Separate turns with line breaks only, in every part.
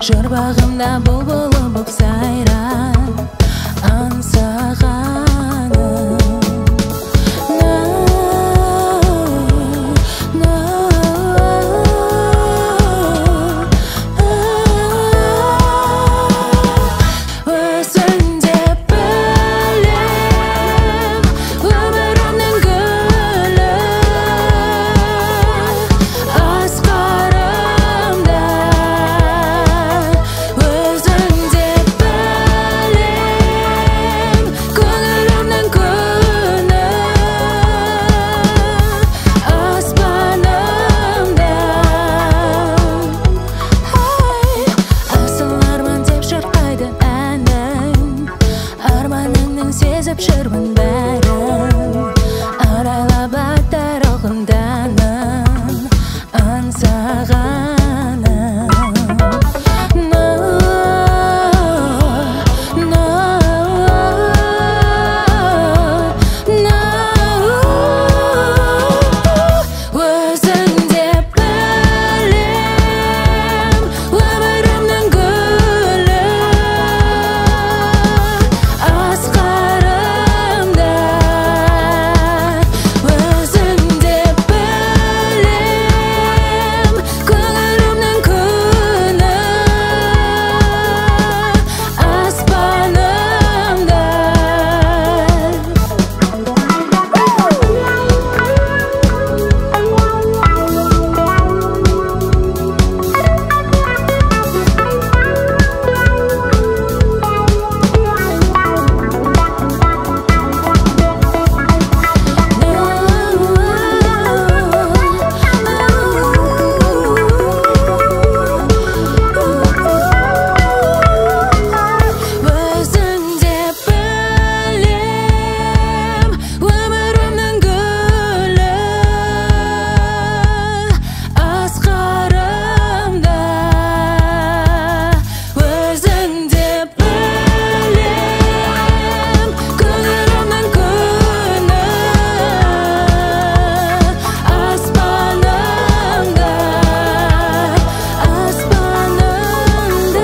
жыр бағымда бұлбұлы боп сайрап аңсағаным. Сезіп жүрмін бәрін, арайлап аттар алғынданым аңсағаным. Өзің деп білем, өмірімнің гүлі асқарымда. Өзің деп білем, көңілімнің күні аспанымда. Өзің деп білем, өмірімнің гүлі асқарымда. Өзің деп білем, көңілімнің күні аспанымда, аспанымда.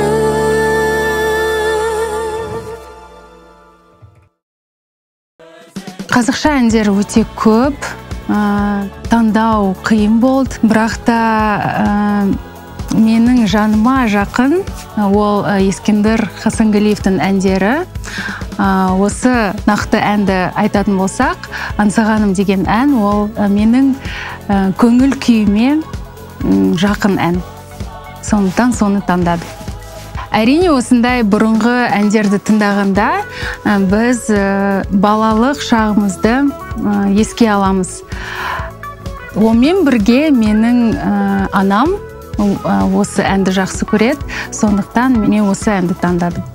Қазақша әндер өте көп, таңдау қиын болды, бірақ та менің жаныма жақын ол Ескендір Хасангалиевтің әндері. Осы нақты әнді айтатын болсақ, аңсағаным деген ән ол менің көңіл күйіме жақын ән. Сондықтан соны таңдадым. Әрине, осындай бұрынғы әндерді тыңдағанда біз балалық шағымызды еске аламыз. Онымен бірге менің анам осы әнді жақсы көреді, сондықтан мен осы әнді таңдадым.